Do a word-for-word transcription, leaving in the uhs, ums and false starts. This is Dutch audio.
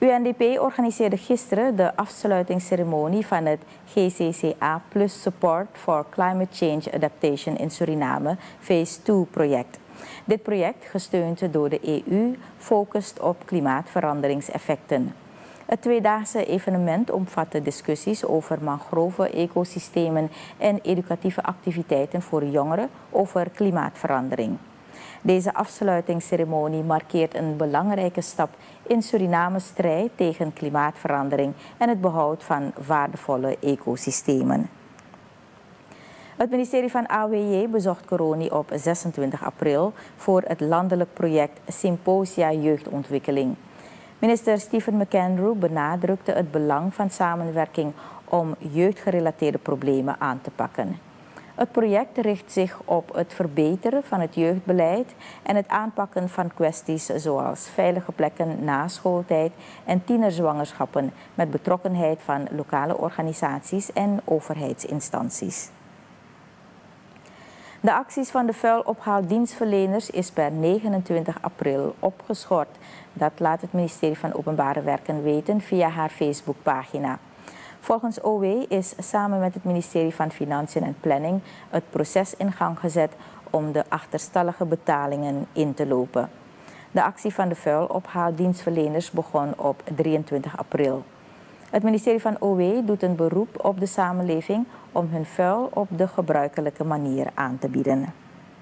U N D P organiseerde gisteren de afsluitingsceremonie van het G C C A Plus Support for Climate Change Adaptation in Suriname Phase twee project. Dit project, gesteund door de E U, focust op klimaatveranderingseffecten. Het tweedaagse evenement omvatte discussies over mangrove-ecosystemen en educatieve activiteiten voor jongeren over klimaatverandering. Deze afsluitingsceremonie markeert een belangrijke stap in Surinames strijd tegen klimaatverandering en het behoud van waardevolle ecosystemen. Het ministerie van A W J bezocht Coroni op zesentwintig april voor het landelijk project Symposia Jeugdontwikkeling. Minister Stephen McAndrew benadrukte het belang van samenwerking om jeugdgerelateerde problemen aan te pakken. Het project richt zich op het verbeteren van het jeugdbeleid en het aanpakken van kwesties zoals veilige plekken na schooltijd en tienerzwangerschappen met betrokkenheid van lokale organisaties en overheidsinstanties. De acties van de vuilophaaldienstverleners is per negenentwintig april opgeschort. Dat laat het ministerie van Openbare Werken weten via haar Facebookpagina. Volgens O W is samen met het ministerie van Financiën en Planning het proces in gang gezet om de achterstallige betalingen in te lopen. De actie van de vuilophaaldienstverleners begon op drieëntwintig april. Het ministerie van O W doet een beroep op de samenleving om hun vuil op de gebruikelijke manier aan te bieden.